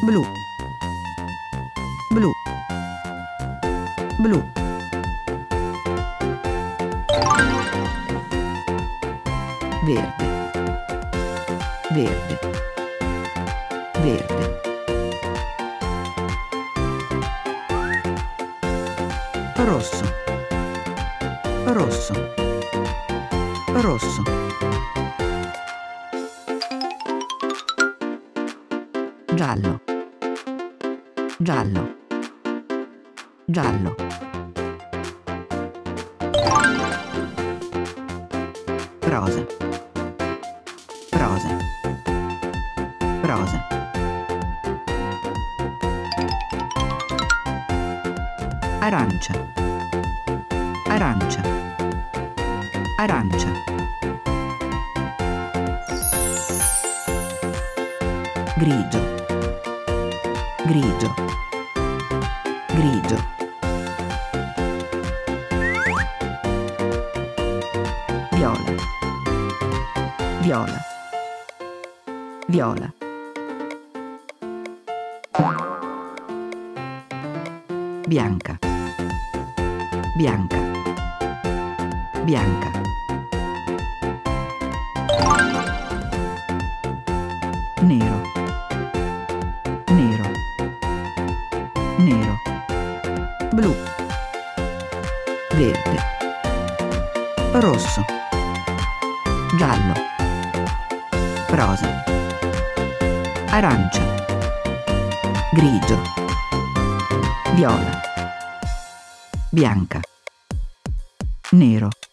blu, blu, blu, verde, verde, verde, rosso, rosso, rosso, giallo, giallo, giallo, rosa, rosa, rosa, arancia, arancia, arancia, grigio, grigio, grigio, viola, viola, viola, bianca, bianca, bianca, nero, nero, nero, blu, verde, rosso, giallo, rosa, arancia, grigio, viola, bianca, nero.